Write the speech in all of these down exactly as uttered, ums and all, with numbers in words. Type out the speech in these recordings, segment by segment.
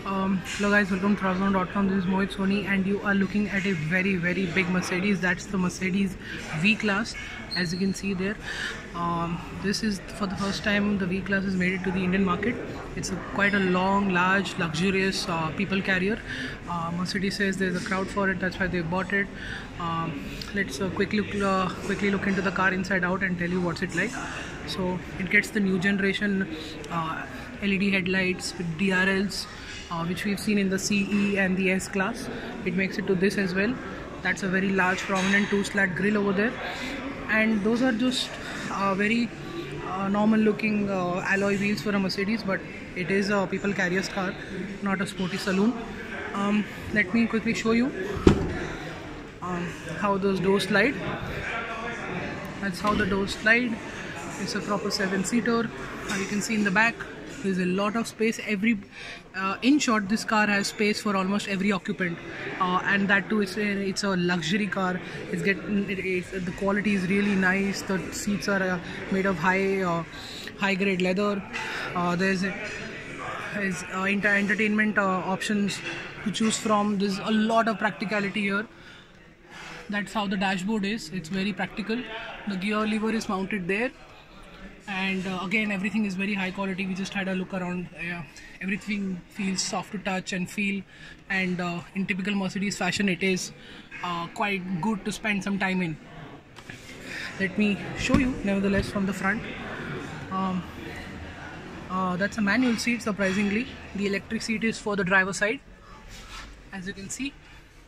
Um, hello guys, welcome to Trazon dot com. This is Mohit Soni and you are looking at a very very big Mercedes. That's the Mercedes V-Class, as you can see there. Um, this is for the first time the V-Class has made it to the Indian market. It's a, quite a long, large, luxurious uh, people carrier. Uh, Mercedes says there's a crowd for it, that's why they bought it. Um, let's uh, quickly look, uh, quickly look into the car inside out and tell you what's it like. So it gets the new generation uh, L E D headlights with D R Ls. Uh, which we've seen in the C E and the S class. It makes it to this as well. That's a very large prominent two slat grille over there, and those are just uh, very uh, normal looking uh, alloy wheels for a Mercedes, but it is a people carrier's car, not a sporty saloon. Um, let me quickly show you um, how those doors slide. That's how the doors slide. It's a proper seven seater. Uh, you can see in the back there's a lot of space. Every uh, in short, this car has space for almost every occupant, uh, and that too, it's a, it's a luxury car. It's get it, it's, the quality is really nice. The seats are uh, made of high uh, high grade leather. Uh, there's a, there's uh, inter entertainment uh, options to choose from. There's a lot of practicality here. That's how the dashboard is. It's very practical. The gear lever is mounted there. And uh, again, everything is very high quality. We just had a look around. Uh, everything feels soft to touch and feel, and uh, in typical Mercedes fashion, it is uh, quite good to spend some time in. Let me show you nevertheless from the front. Um, uh, that's a manual seat, surprisingly. The electric seat is for the driver side, as you can see.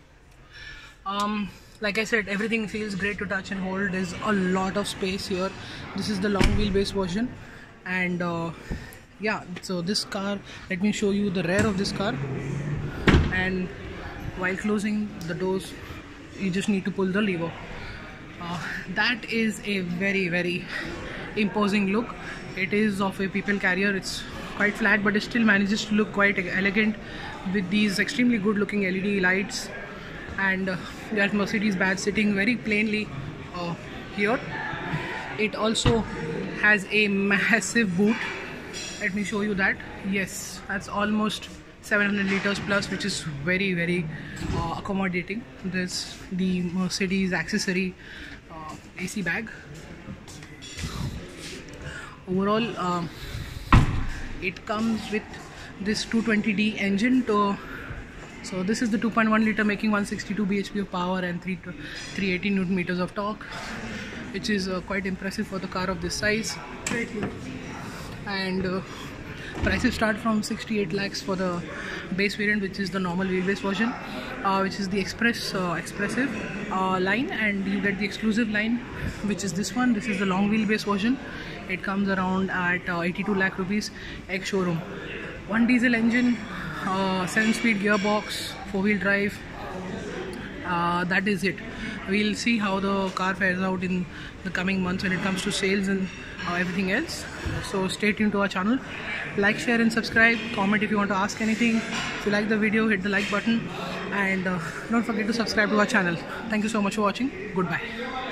Um, Like I said, everything feels great to touch and hold. There's a lot of space here. This is the long wheelbase version, and uh, yeah, so this car, let me show you the rear of this car. And while closing the doors, you just need to pull the lever. Uh, that is a very very imposing look. It is of a people carrier. It's quite flat, but it still manages to look quite elegant with these extremely good looking L E D lights. And uh, that Mercedes badge sitting very plainly uh, here. It also has a massive boot. Let me show you that. Yes, that's almost seven hundred liters plus, which is very very uh, accommodating. There's the Mercedes accessory uh, A C bag. Overall, uh, it comes with this two twenty D engine. To So this is the two point one liter making one sixty-two B H P of power and three eighty newton meters of torque, which is uh, quite impressive for the car of this size. And uh, prices start from sixty-eight lakhs for the base variant, which is the normal wheelbase version, uh, which is the express uh, expressive uh, line, and you get the exclusive line, which is this one. This is the long wheelbase version. It comes around at uh, eighty-two lakh rupees ex-showroom. One diesel engine, uh, seven speed gearbox, four wheel drive. Uh, that is it. We'll see how the car fares out in the coming months when it comes to sales and uh, everything else. So stay tuned to our channel. Like, share and subscribe. Comment if you want to ask anything. If you like the video, hit the like button, and uh, don't forget to subscribe to our channel. Thank you so much for watching. Goodbye.